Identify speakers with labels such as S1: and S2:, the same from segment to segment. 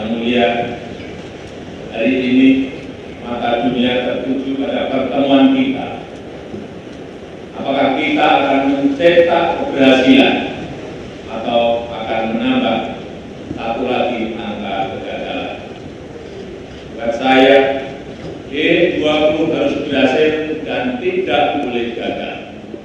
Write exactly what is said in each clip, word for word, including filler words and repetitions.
S1: Yang mulia, hari ini mata dunia tertuju pada pertemuan kita. Apakah kita akan mencetak keberhasilan atau akan menambah satu lagi angka kegagalan? Buat saya, G dua puluh harus berhasil dan tidak boleh gagal.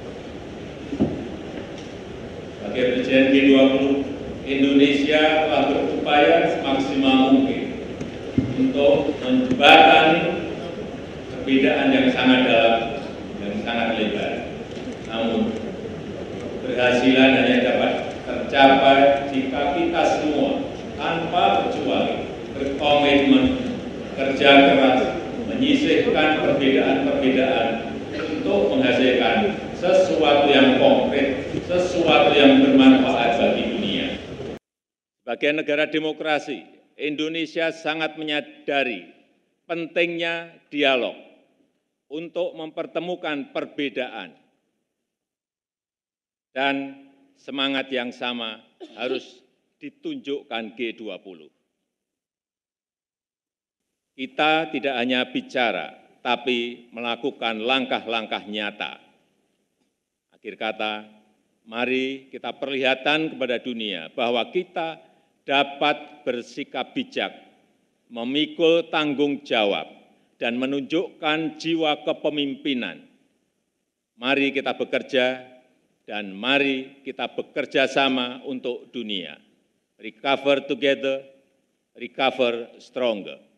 S1: Sebagai Presiden G dua puluh, Indonesia telah berupaya semaksimal mungkin untuk menjembatani perbedaan yang sangat dalam dan sangat lebar. Namun, keberhasilan hanya dapat tercapai jika kita semua tanpa terkecuali berkomitmen, kerja keras, menyisihkan perbedaan-perbedaan untuk menghasilkan sesuatu yang konkret, sesuatu yang bermanfaat bagi dunia. Sebagai negara demokrasi, Indonesia sangat menyadari pentingnya dialog untuk mempertemukan perbedaan, dan semangat yang sama harus ditunjukkan G dua puluh. Kita tidak hanya bicara, tapi melakukan langkah-langkah nyata. Akhir kata, mari kita perlihatkan kepada dunia bahwa kita dapat bersikap bijak, memikul tanggung jawab, dan menunjukkan jiwa kepemimpinan. Mari kita bekerja, dan mari kita bekerja sama untuk dunia. Recover together, recover stronger.